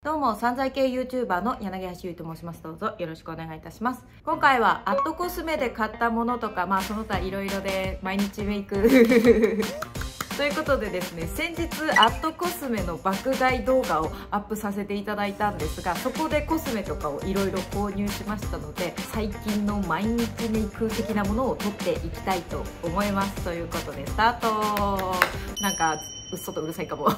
どうも散財系 YouTuber の柳橋優と申します。どうぞよろしくお願いいたします。今回はアットコスメで買ったものとかその他いろいろで毎日メイクということでですね、先日アットコスメの爆買い動画をアップさせていただいたんですが、そこでコスメとかをいろいろ購入しましたので、最近の毎日メイク的なものを撮っていきたいと思います。ということでスタート。なんかうっそとうるさいかも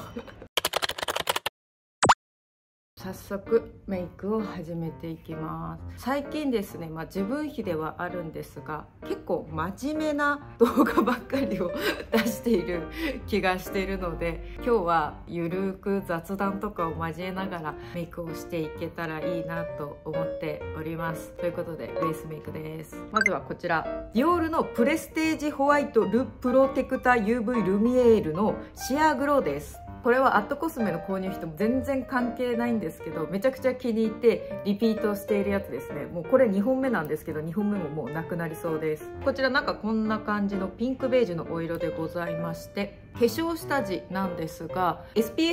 早速メイクを始めていきます。最近ですね、自分比ではあるんですが、結構真面目な動画ばっかりを出している気がしているので、今日はゆるく雑談とかを交えながらメイクをしていけたらいいなと思っております。ということでベースメイクです。まずはこちら、ディオールのプレステージホワイトルプロテクタ UV ルミエールのシアーグローです。これはアットコスメの購入費とも全然関係ないんですけど、めちゃくちゃ気に入ってリピートしているやつですね。もうこれ2本目なんですけど、2本目ももうなくなりそうです。こちらなんかこんな感じのピンクベージュのお色でございまして、化粧下地なんですが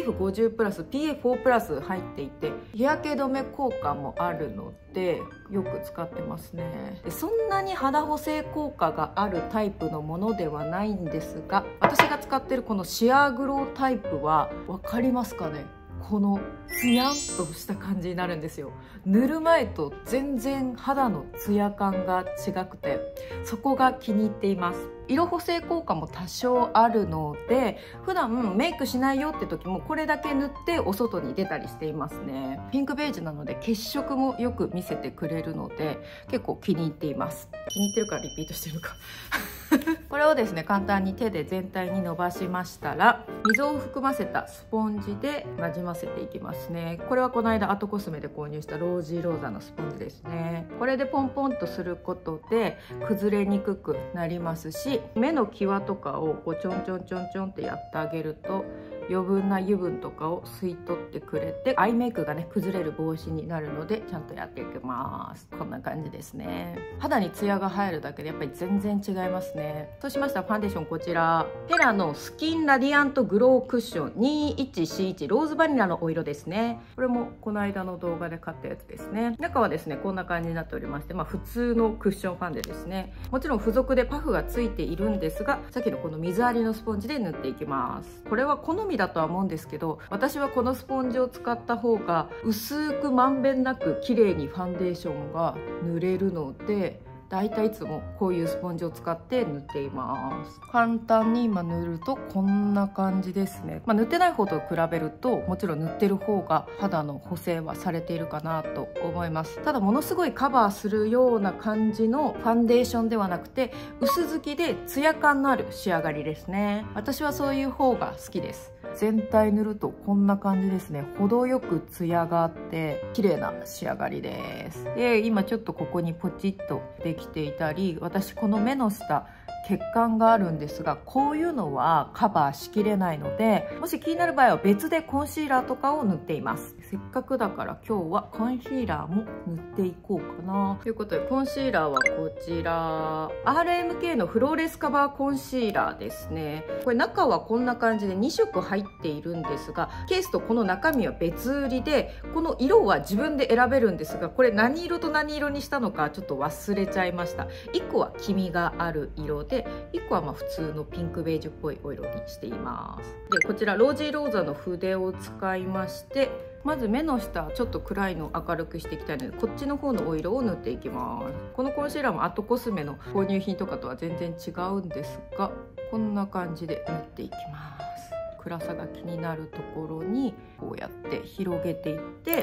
SPF50+PA4+ 入っていて、日焼け止め効果もあるのでよく使ってますね。でそんなに肌補正効果があるタイプのものではないんですが、私が使ってるこのシアーグロータイプは分かりますかね。このツヤンとした感じになるんですよ。塗る前と全然肌のツヤ感が違くて、そこが気に入っています。色補正効果も多少あるので、普段メイクしないよって時もこれだけ塗ってお外に出たりしていますね。ピンクベージュなので血色もよく見せてくれるので結構気に入っています。気に入ってるからリピートしてるのかこれをですね、簡単に手で全体に伸ばしましたら、水を含ませたスポンジでなじませていきますね。これはこの間アットコスメで購入したロージーローザのスポンジですね。これでポンポンとすることで崩れにくくなりますし、目の際とかをこうちょんちょんちょんちょんってやってあげると余分な油分とかを吸い取ってくれて、アイメイクがね崩れる防止になるのでちゃんとやっていきます。こんな感じですね。肌にツヤが入るだけでやっぱり全然違いますね。そうしましたらファンデーション、こちらペラのスキンラディアントグロークッション 21C1 ローズバニラのお色ですね。これもこの間の動画で買ったやつですね。中はですねこんな感じになっておりまして、普通のクッションファンデですね。もちろん付属でパフがついているんですが、さっきのこの水ありのスポンジで塗っていきます。これは好みだとは思うんですけど、私はこのスポンジを使った方が薄くまんべんなく綺麗にファンデーションが塗れるので、だいたいいつもこういうスポンジを使って塗っています。簡単に今塗るとこんな感じですね。塗ってない方と比べるともちろん塗ってる方が肌の補正はされているかなと思います。ただものすごいカバーするような感じのファンデーションではなくて、薄付きでツヤ感のある仕上がりですね。私はそういう方が好きです。全体塗るとこんな感じですね。程よくツヤがあって綺麗な仕上がりです。で今ちょっとここにポチッとできていたり、私この目の下血管があるんですが、こういうのはカバーしきれないので、もし気になる場合は別でコンシーラーとかを塗っています。せっかくだから今日はコンシーラーも塗っていこうかなということで、コンシーラーはこちら RMK のフローレスカバーコンシーラーですね。これ中はこんな感じで2色入っているんですが、ケースとこの中身は別売りで、この色は自分で選べるんですが、これ何色と何色にしたのかちょっと忘れちゃいました。1個は黄みがある色で、1個は普通のピンクベージュっぽいお色にしています。でこちらロージーローザの筆を使いまして、まず目の下ちょっと暗いのを明るくしていきたいので、こっちの方のお色を塗っていきます。このコンシーラーもアットコスメの購入品とかとは全然違うんですが、こんな感じで塗っていきます。暗さが気になるところにこうやって広げていって、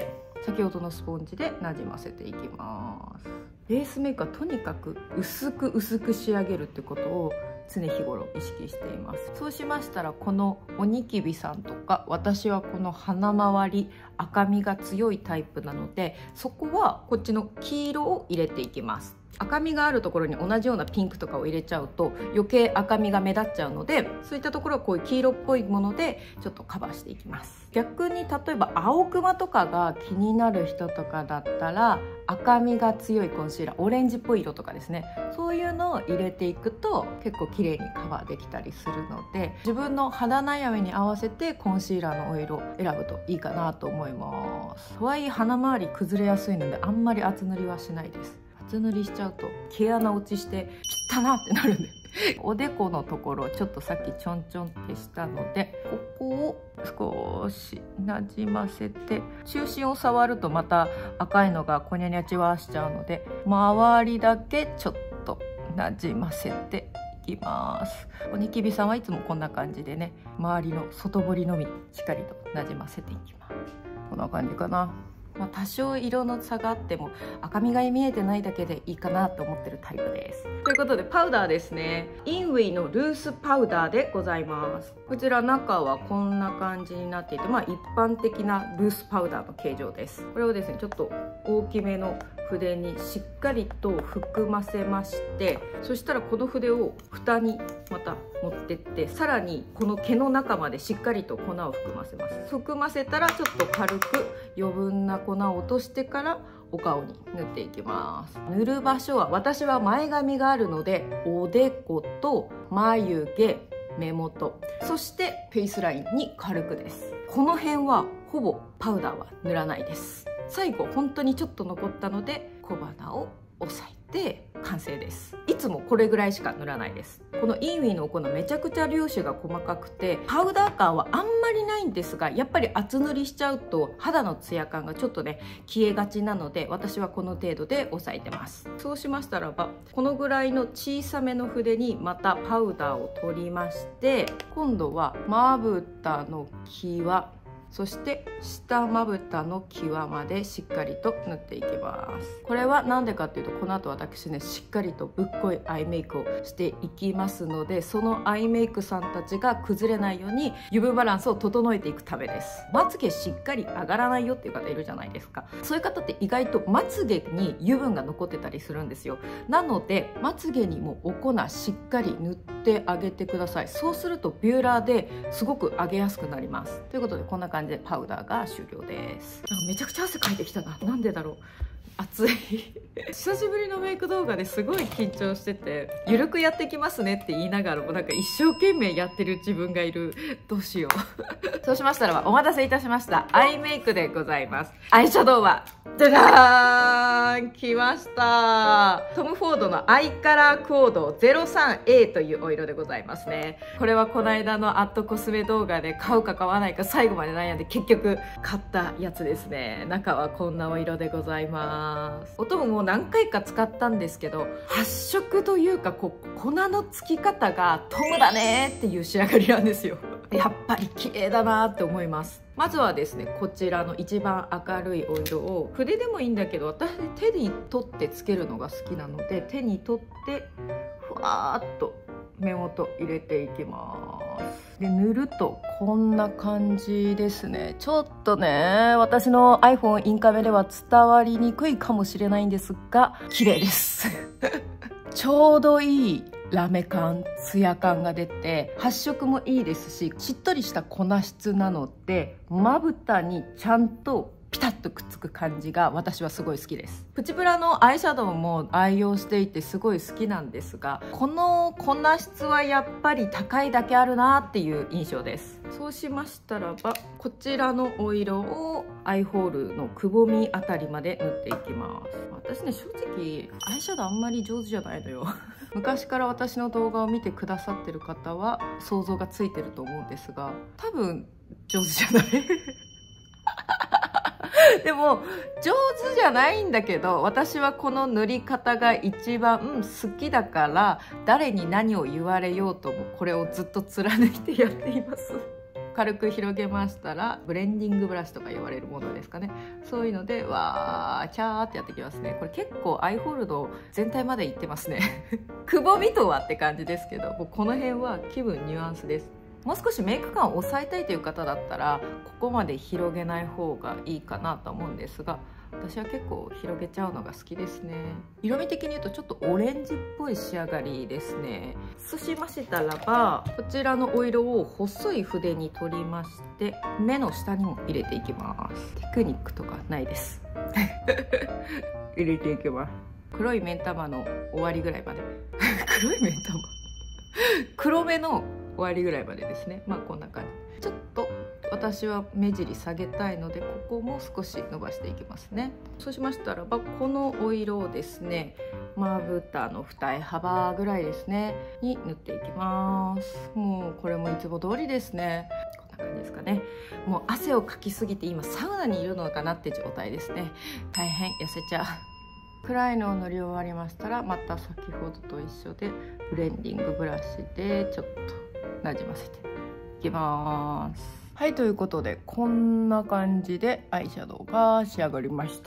先ほどのスポンジでなじませていきます。ベースメイクはとにかく薄く仕上げるってことを常日頃意識しています。そうしましたら、このおにきびさんとか、私はこの鼻周り赤みが強いタイプなので、そこはこっちの黄色を入れていきます。赤みがあるところに同じようなピンクとかを入れちゃうと余計赤みが目立っちゃうので、そういったところはこういう黄色っぽいものでちょっとカバーしていきます。逆に例えば青クマとかが気になる人とかだったら、赤みが強いコンシーラー、オレンジっぽい色とかですね、そういうのを入れていくと結構綺麗にカバーできたりするので、自分の肌悩みに合わせてコンシーラーのお色を選ぶといいかなと思います。 思います。とはいえ鼻周り崩れやすいのであんまり厚塗りはしないです。厚塗りしちゃうと毛穴落ちして汚なってなるんでおでこのところちょっとさっきちょんちょんってしたので、ここを少しなじませて、中心を触るとまた赤いのがこにゃにゃちわしちゃうので、周りだけちょっとなじませていきます。おにきびさんはいつもこんな感じでね、周りの外堀のみしっかりとなじませていきます。こんな感じかな。多少色の差があっても赤みが見えてないだけでいいかなと思ってるタイプです。ということでパウダーですね。インウィのルースパウダーでございます。こちら中はこんな感じになっていて、一般的なルースパウダーの形状です。これをですねちょっと大きめの筆にしっかりと含ませまして、そしたらこの筆を蓋にまた持ってって、さらにこの毛の中までしっかりと粉を含ませます。含ませたらちょっと軽く余分な粉を落としてからお顔に塗っていきます。塗る場所は私は前髪があるのでおでこと眉毛、目元、そしてフェイスラインに軽くです。この辺はほぼパウダーは塗らないです。最後本当にちょっと残ったので小鼻を押さえて完成です。いつもこれぐらいしか塗らないです。このインウィのお粉めちゃくちゃ粒子が細かくてパウダー感はあんまりないんですが、やっぱり厚塗りしちゃうと肌のツヤ感がちょっとね消えがちなので、私はこの程度で押さえてます。そうしましたらばこのぐらいの小さめの筆にまたパウダーを取りまして、今度はまぶたの際、そして下まぶたの際までしっかりと塗っていきます。これはなんでかっていうと、この後私ねしっかりとぶっこいアイメイクをしていきますので、そのアイメイクさんたちが崩れないように油分バランスを整えていくためです。まつげしっかり上がらないよっていう方いるじゃないですか。そういう方って意外とまつげに油分が残ってたりするんですよ。なのでまつげにもお粉しっかり塗ってあげてください。そうするとビューラーですごく上げやすくなります。ということでこんな感じでパウダーが終了です。めちゃくちゃ汗かいてきたな。なんでだろう。暑い久しぶりのメイク動画ですごい緊張してて、ゆるくやってきますねって言いながらもなんか一生懸命やってる自分がいる。どうしようそうしましたらお待たせいたしました。アイメイクでございます。アイシャドウはじゃじゃーん、来ました。トム・フォードのアイカラーコード 03A というお色でございますね。これはこの間のアットコスメ動画で買うか買わないか最後まで悩んで結局買ったやつですね。中はこんなお色でございます。音ももう何回か使ったんですけど、発色というか粉のつき方がトムだねっていう仕上がりなんですよ。やっぱり綺麗だなって思います。まずはですねこちらの一番明るいお色を筆でもいいんだけど、私手に取ってつけるのが好きなので手に取ってふわーっと目元入れていきます。で塗るとこんな感じですね。ちょっとね私の iPhone インカメでは伝わりにくいかもしれないんですが綺麗ですちょうどいいラメ感、ツヤ感が出て発色もいいですし、しっとりした粉質なのでまぶたにちゃんとピタッとくっつく感じが私はすごい好きです。プチプラのアイシャドウも愛用していてすごい好きなんですが、この粉質はやっぱり高いだけあるなっていう印象です。そうしましたらばこちらのお色をアイホールのくぼみあたりまで塗っていきます。私ね正直アイシャドウあんまり上手じゃないのよ昔から私の動画を見てくださってる方は想像がついてると思うんですが、多分上手じゃないでも上手じゃないんだけど、私はこの塗り方が一番好きだから、誰に何を言われようともこれをずっと貫いてやっています軽く広げましたらブレンディングブラシとか言われるものですかね。そういうのでわーキャーってやってきますね。これ結構アイホールド全体までいってますねくぼみとはって感じですけど、この辺は気分ニュアンスです。もう少しメイク感を抑えたいという方だったらここまで広げない方がいいかなと思うんですが、私は結構広げちゃうのが好きですね。色味的に言うとちょっとオレンジっぽい仕上がりですね。そうしましたらばこちらのお色を細い筆に取りまして目の下にも入れていきます。テクニックとかないです入れていきます。黒い目ん玉の終わりぐらいまで黒い目ん玉黒目の終わりぐらいまでですね。こんな感じ。ちょっと私は目尻下げたいので、ここも少し伸ばしていきますね。そうしましたらば、このお色をですね、まぶたの二重幅ぐらいですねに塗っていきます。もうこれもいつも通りですね。こんな感じですかね。もう汗をかきすぎて今サウナにいるのかなって状態ですね。大変痩せちゃう。暗いのを塗り終わりましたら、また先ほどと一緒でブレンディングブラシでちょっとなじませていきます。はい、ということでこんな感じでアイシャドウが仕上がりました。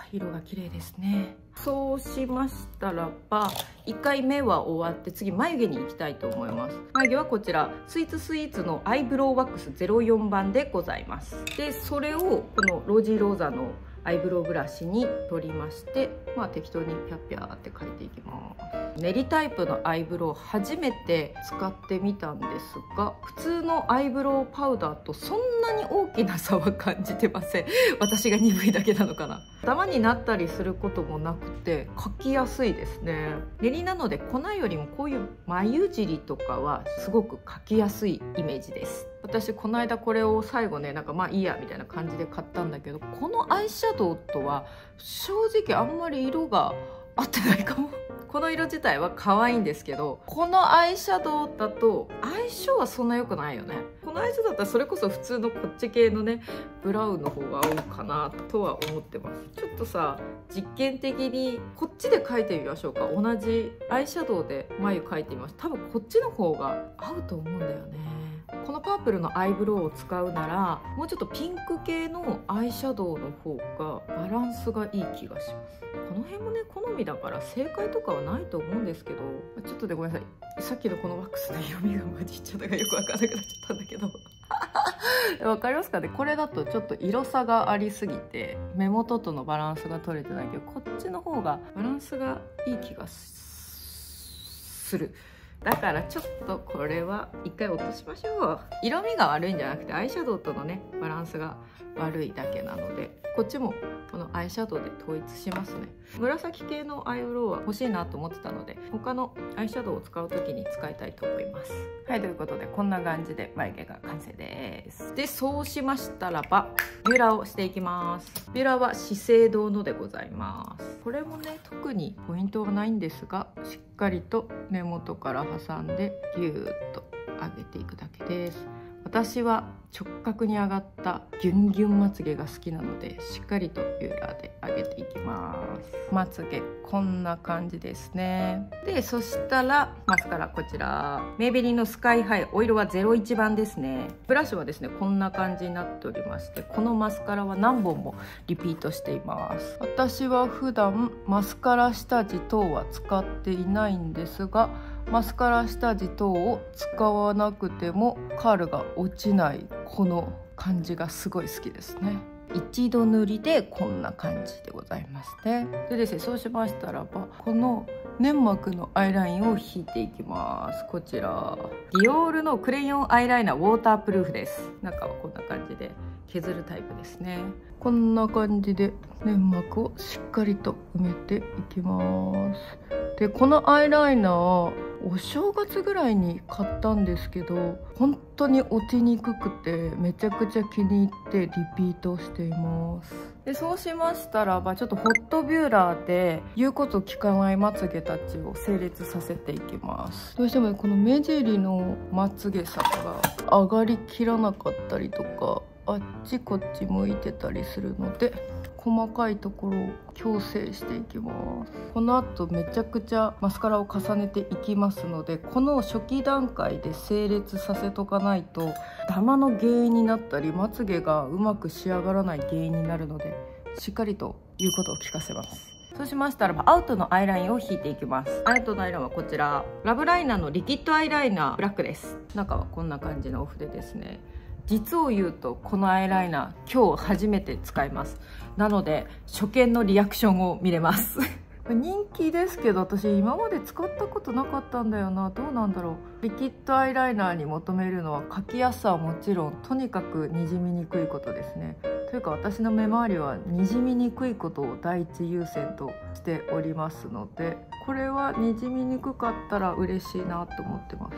色が綺麗ですね。そうしましたらば、1回目は終わって次眉毛に行きたいと思います。眉毛はこちらスイーツのアイブロウワックス04番でございます。でそれをこのロジローザのアイブロウブラシに取りまして、適当にピャッピャーって描いていきます。練りタイプのアイブロウ初めて使ってみたんですが、普通のアイブロウパウダーとそんなに大きな差は感じてません。私が鈍いだけなのかな。ダマになったりすることもなくて描きやすいですね。練りなので粉よりもこういう眉尻とかはすごく描きやすいイメージです。私この間これを最後ね、いいやみたいな感じで買ったんだけど、このアイシャドウとは正直あんまり色が合ってないかも。この色自体は可愛いんですけど、このアイシャドウだと相性はそんな良くないよね。このアイシャドウだったらそれこそ普通のこっち系のねブラウンの方が合うかなとは思ってます。ちょっとさ、実験的にこっちで描いてみましょうか。同じアイシャドウで眉描いてみます。多分こっちの方が合うと思うんだよね。このパープルのアイブロウを使うなら、もうちょっとピンク系のアイシャドウの方がバランスがいい気がします。この辺もね好みだから正解とかはないと思うんですけど、ちょっとでごめんなさい、さっきのこのワックスの色味が混じっちゃったからよく分からなくなっちゃったんだけどわかりますかね。これだとちょっと色差がありすぎて目元とのバランスが取れてないけど、こっちの方がバランスがいい気がする。だからちょっとこれは一回落としましょう。色味が悪いんじゃなくてアイシャドウとのねバランスが悪いだけなので、こっちもこのアイシャドウで統一しますね。紫系のアイブロウは欲しいなと思ってたので、他のアイシャドウを使う時に使いたいと思います。はい、ということでこんな感じで眉毛が完成です。でそうしましたらばビューラーをしていきます。ビューラーは資生堂のでございます。これもね特にポイントはないんですが、しっかりと根元から挟んでギューッと上げていくだけです。私は直角に上がったギュンギュンまつげが好きなので、しっかりとビューラーで上げていきます。まつげこんな感じですね。でそしたらマスカラ、こちらメイベリンのスカイハイ、お色は01番ですね。ブラシはですねこんな感じになっておりまして、このマスカラは何本もリピートしています。私は普段マスカラ下地等は使っていないんですが、マスカラ下地等を使わなくてもカールが落ちないこの感じがすごい好きですね。一度塗りでこんな感じでございますね。でですね、そうしましたらばこの粘膜のアイラインを引いていきます。こちらディオールのクレヨンアイライナーウォータープルーフです。中はこんな感じで削るタイプですね。こんな感じで粘膜をしっかりと埋めていきます。でこのアイライナーお正月ぐらいに買ったんですけど、本当に落ちにくくてめちゃくちゃ気に入ってリピートしています。でそうしましたらばちょっとホットビューラーで言うこと聞かないまつげたちを整列させていきます。どうしてもこの目尻のまつげ差が上がりきらなかったりとか、あっちこっち向いてたりするので細かいところを矯正していきます。この後めちゃくちゃマスカラを重ねていきますので、この初期段階で整列させとかないとダマの原因になったりまつげがうまく仕上がらない原因になるので、しっかりと言うことを聞かせます。そうしましたらアウトのアイラインを引いていきます。アウトのアイラインはこちらラブライナーのリキッドアイライナーブラックです。中はこんな感じのお筆ですね。実を言うとこのアイライナー今日初めて使います。なので初見のリアクションを見れます人気ですけど、私今まで使ったことなかったんだよな。どうなんだろう。リキッドアイライナーに求めるのは描きやすさはもちろん、とにかくにじみにくいことですね。というか私の目周りはにじみにくいことを第一優先としておりますので、これはにじみにくかったら嬉しいなと思ってます。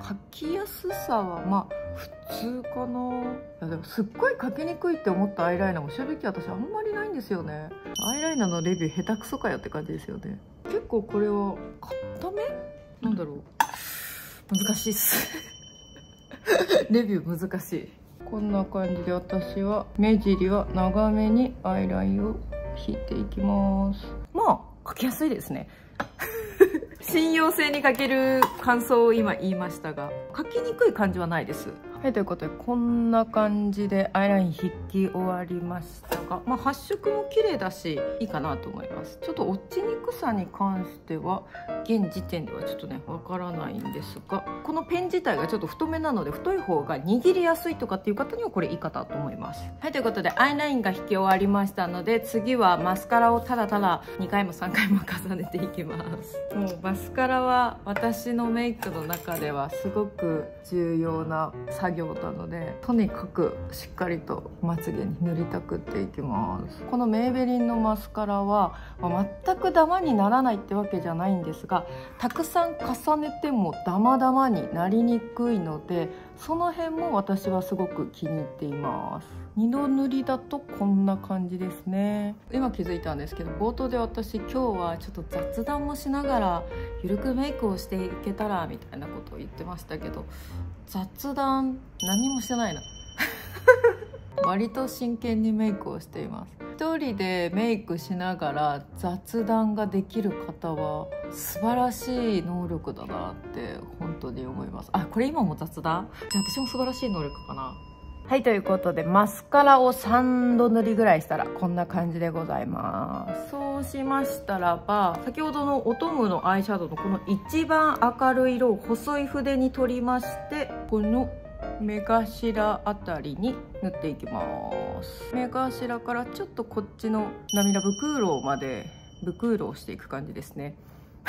描きやすさはまあ普通かな。いやでもすっごい描きにくいって思ったアイライナーも正直私あんまりないんですよね。アイライナーのレビュー下手くそかよって感じですよね。結構これは固めなんだろう、難しいっすレビュー難しい。こんな感じで私は目尻は長めにアイラインを引いていきます。まあ描きやすいですね信用性に欠ける感想を今言いましたが、描きにくい感じはないです。はい、ということでこんな感じでアイライン引き終わりましたが、まあ、発色も綺麗だしいいかなと思います。ちょっと落ちにくさに関しては現時点ではちょっとねわからないんですが、このペン自体がちょっと太めなので太い方が握りやすいとかっていう方にはこれいいかなと思います。はい、ということでアイラインが引き終わりましたので、次はマスカラをただただ2回も3回も重ねていきます。もうマスカラは私のメイクの中ではすごく重要な作業なので、とにかくしっかりとまつげに塗りたくっていきます。このメイベリンのマスカラは、全くダマにならないってわけじゃないんですが、たくさん重ねてもダマダマになりにくいので、その辺も私はすごく気に入っています。2度塗りだとこんな感じですね。今気づいたんですけど、冒頭で私今日はちょっと雑談もしながらゆるくメイクをしていけたらみたいなことを言ってましたけど、雑談何もしてないな割と真剣にメイクをしています。一人でメイクしながら雑談ができる方は素晴らしい能力だなって本当に思います。あ、これ今も雑談？じゃあ私も素晴らしい能力かな。はい、ということでマスカラを3度塗りぐらいしたらこんな感じでございます。そうしましたらば、先ほどのオトムのアイシャドウのこの一番明るい色を細い筆に取りまして、この目頭あたりに塗っていきます。目頭からちょっとこっちの涙袋まで袋をしていく感じですね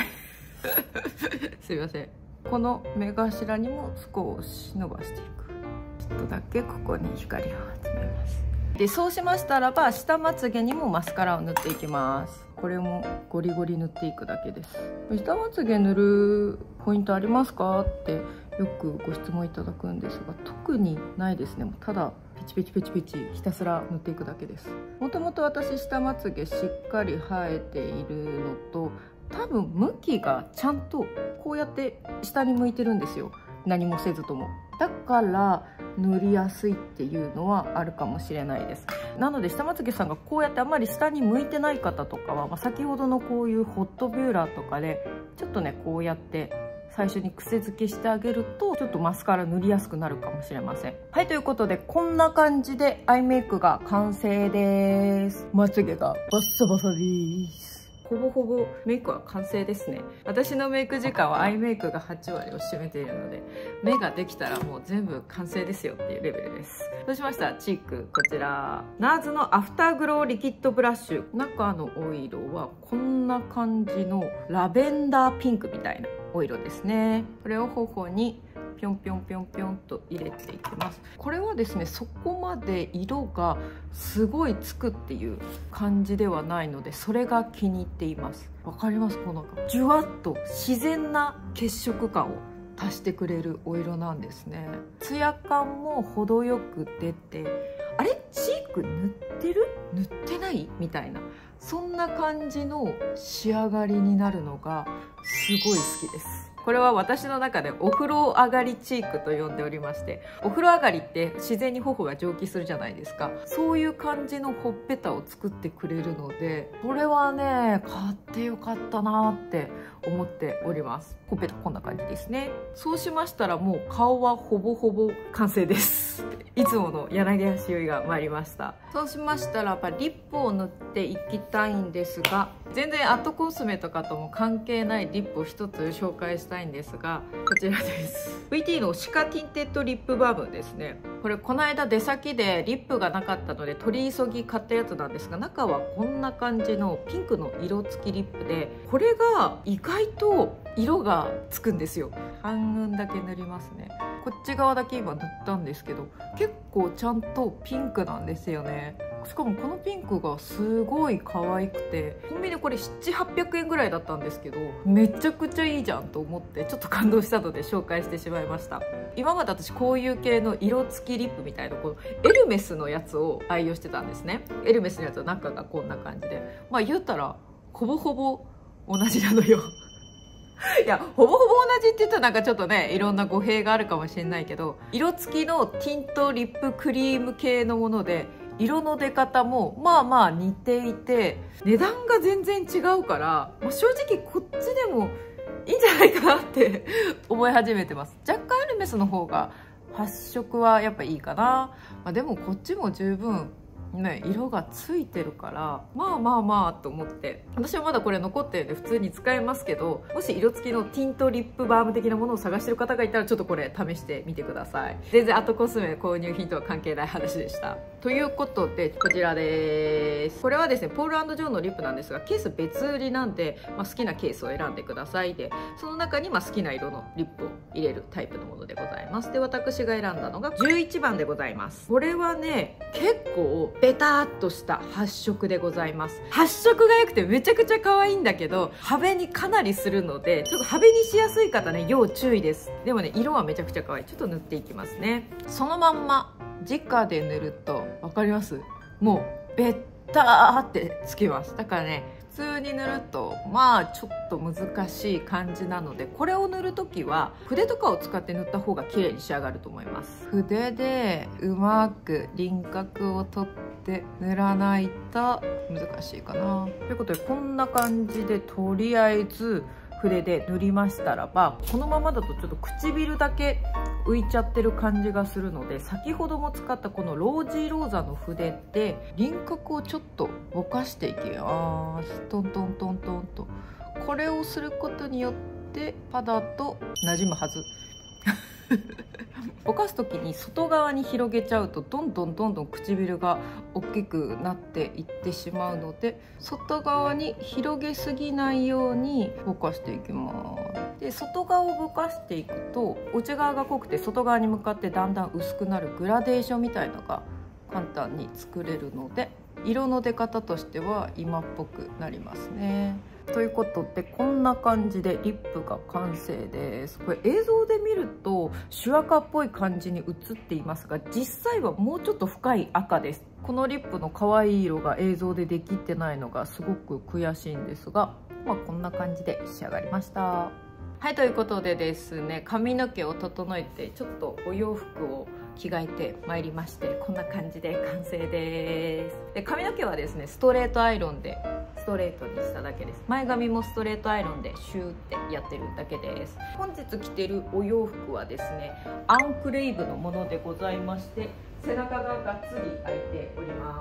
すいません。この目頭にも少し伸ばしていく。ちょっとだけここに光を集めます。でそうしましたらば、下まつげにもマスカラを塗っていきます。これもゴリゴリ塗っていくだけです。下まつげ塗るポイントありますかってよくご質問いただくんですが、特にないですね。ただペチペチペチペチひたすら塗っていくだけです。もともと私下まつげしっかり生えているのと、多分向きがちゃんとこうやって下に向いてるんですよ、何もせずとも。だから塗りやすいっていうのはあるかもしれないです。なので下まつげさんがこうやってあんまり下に向いてない方とかは、先ほどのこういうホットビューラーとかでちょっとねこうやって最初に癖付けしてあげると、ちょっとマスカラ塗りやすくなるかもしれません。はい、ということでこんな感じでアイメイクが完成です。まつげがバッサバサです。ほぼほぼメイクは完成ですね。私のメイク時間はアイメイクが8割を占めているので、目ができたらもう全部完成ですよっていうレベルです。そうしましたらチーク、こちら NARS のアフターグローリキッドブラッシュ、中のお色はこんな感じのラベンダーピンクみたいなお色ですね。これを頬にぴょんぴょんぴょんぴょんと入れていきます。これはですね、そこまで色がすごいつくっていう感じではないので、それが気に入っています。わかります？このジュワッと自然な血色感を足してくれるお色なんですね。ツヤ感も程よく出て、あれチーク塗ってる？塗ってない？みたいな、そんな感じの仕上がりになるのがすごい好きです。これは私の中でお風呂上がりチークと呼んでおりまして、お風呂上がりって自然に頬が蒸気するじゃないですか。そういう感じのほっぺたを作ってくれるので、これはね買ってよかったなって思っております。ほっぺたこんな感じですね。そうしましたらもう顔はほぼほぼ完成ですいつもの柳橋よいが参りました。そうしましたらやっぱリップを塗っていきたいんですが、全然アットコスメとかとも関係ないリップを一つ紹介したいんですが、こちらです。 VT のシカティンテッドリップバームですね。これこの間出先でリップがなかったので取り急ぎ買ったやつなんですが、中はこんな感じのピンクの色付きリップで、これが意外と色がつくんですよ。半分だけ塗りますね。こっち側だけ今塗ったんですけど、結構ちゃんとピンクなんですよね。 しかもこのピンクがすごい可愛くて、コンビニでこれ700-800円ぐらいだったんですけど、めちゃくちゃいいじゃんと思ってちょっと感動したので紹介してしまいました。今まで私こういう系の色付きリップみたいなこのエルメスのやつを愛用してたんですね。エルメスのやつは中がこんな感じで、まあ言ったらほぼほぼ同じなのよ。いや、ほぼほぼ同じって言ったらなんかちょっとね、いろんな語弊があるかもしれないけど、色付きのティントリップクリーム系のもので、色の出方もまあまあ似ていて、値段が全然違うから、まあ、正直こっちでもいいんじゃないかなって思い始めてます。若干エルメスの方が発色はやっぱいいかな。まあ、でもこっちも十分ね、色がついてるから、まあまあまあと思って、私はまだこれ残ってるんで普通に使えますけど、もし色付きのティントリップバーム的なものを探してる方がいたら、ちょっとこれ試してみてください。全然アートコスメ購入品とは関係ない話でした。ということでこちらです。これはですね、ポール&ジョーのリップなんですが、ケース別売りなんで、好きなケースを選んでください。でその中に好きな色のリップを入れるタイプのものでございます。で私が選んだのが11番でございます。これはね、結構ベターっとした発色でございます。発色が良くてめちゃくちゃ可愛いんだけど、派手にかなりするので、ちょっと派手にしやすい方ね、要注意です。でもね、色はめちゃくちゃ可愛い。ちょっと塗っていきますね。そのまんま直で塗ると分かります？もうベッターってつきます。だからね、普通に塗るとまあちょっと難しい感じなので、これを塗るときは筆とかを使って塗った方が綺麗に仕上がると思います。筆でうまく輪郭を取って塗らないと難しいかな。ということでこんな感じでとりあえず筆で塗りましたらば、このままだとちょっと唇だけ浮いちゃってる感じがするので、先ほども使ったこのロージーローザの筆で輪郭をちょっとぼかしていきます。トントントントンと。これをすることによって肌と馴染むはず。ぼかす時に外側に広げちゃうとどんどん唇が大きくなっていってしまうので、外側に広げすぎないようにぼかしていきます。で外側をぼかしていくと内側が濃くて外側に向かってだんだん薄くなるグラデーションみたいなのが簡単に作れるので、色の出方としては今っぽくなりますね。ということでこんな感じでリップが完成です。これ映像で見るとシュ赤っぽい感じに映っていますが、実際はもうちょっと深い赤です。このリップの可愛い色が映像でできてないのがすごく悔しいんですが、こんな感じで仕上がりました。はい、ということでですね、髪の毛を整えてちょっとお洋服を着替えてまいりまして、こんな感じで完成です。で髪の毛はですね、ストレートアイロンでストレートにしただけです。前髪もストレートアイロンでシューってやってるだけです。本日着てるお洋服はですね、アンクレイブのものでございまして、背中ががっつり開いております。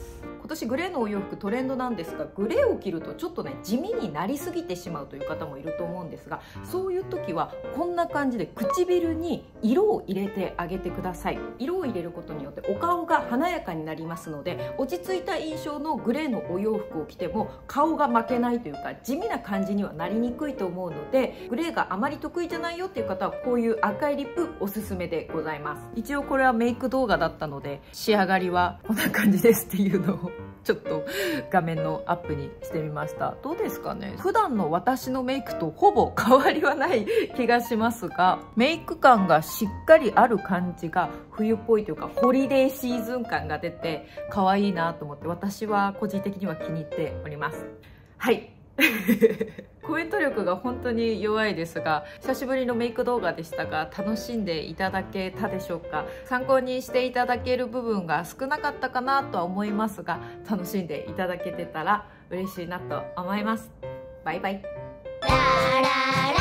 今年グレーのお洋服トレンドなんですが、グレーを着るとちょっとね地味になりすぎてしまうという方もいると思うんですが、そういう時はこんな感じで唇に色を入れてあげてください。色を入れることによってお顔が華やかになりますので、落ち着いた印象のグレーのお洋服を着ても顔が負けないというか地味な感じにはなりにくいと思うので、グレーがあまり得意じゃないよっていう方はこういう赤いリップおすすめでございます。一応これはメイク動画だったので仕上がりはこんな感じですっていうのをちょっと画面のアップにしてみました。どうですかね。普段の私のメイクとほぼ変わりはない気がしますが、メイク感がしっかりある感じが冬っぽいというかホリデーシーズン感が出て可愛いなと思って、私は個人的には気に入っております。はいコメント力が本当に弱いですが、久しぶりのメイク動画でしたが楽しんでいただけたでしょうか。参考にしていただける部分が少なかったかなとは思いますが、楽しんでいただけてたら嬉しいなと思います。バイバイ。